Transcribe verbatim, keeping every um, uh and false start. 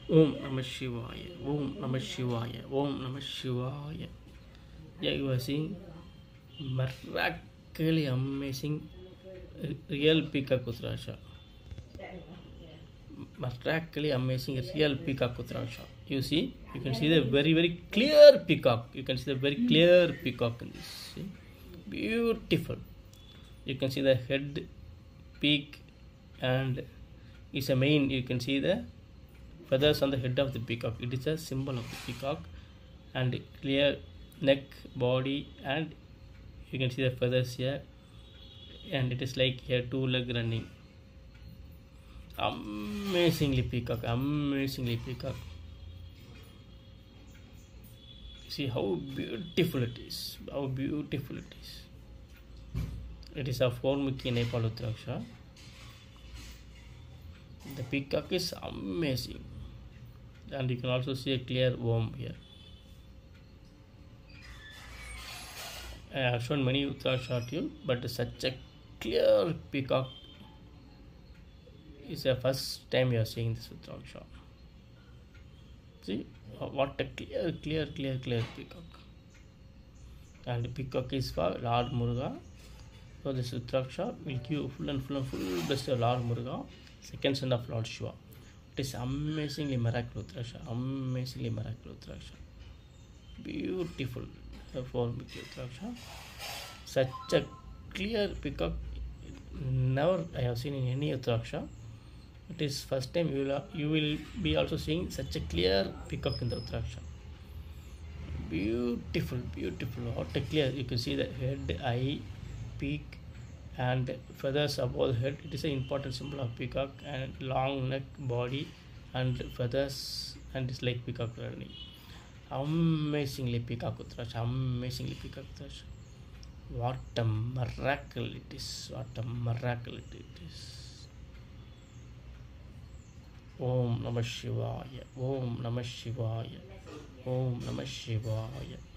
Om Namah Shivaya. Om Namah Shivaya. Om Namah Shivaya. Yeah, you are seeing miraculously amazing real peacock Uttaraksha. Miraculously amazing real peacock Uttaraksha. You see, you can see the very very clear peacock. You can see the very clear peacock in this. See? Beautiful. You can see the head, peak, and is a main. You can see the feathers on the head of the peacock. It is a symbol of the peacock, and clear neck, body, and you can see the feathers here, and it is like here two leg running. Amazingly peacock, amazingly peacock. See how beautiful it is, how beautiful it is. It is a four-mukhi Nepal Uttaraksha. The peacock is amazing, and you can also see a clear worm here. I have shown many Uttaraksha to you, but such a clear peacock is the first time you are seeing this Uttaraksha. See what a clear, clear, clear, clear peacock. And the peacock is for Lord Muruga. So this Uttaraksha will give full and full and full blessing of Lord Muruga, second son of Lord Shiva. It is amazingly miraculous Uttaraksha, amazingly miraculous Uttaraksha. Beautiful form of Uttaraksha. Such a clear peacock, never I have seen in any Uttaraksha. It is first time you will, you will be also seeing such a clear peacock in the Uttaraksha. Beautiful, beautiful. What a clear. You can see the head, eye, peak, and feathers above the head. It is an important symbol of peacock, and long neck, body, and feathers, and it's like peacock running. Amazingly peacock Uttaraksha, amazingly peacock Uttaraksha. What a miracle it is, what a miracle it is. Om Namah Shivaya, Om Namah Shivaya, Om Namah Shivaya.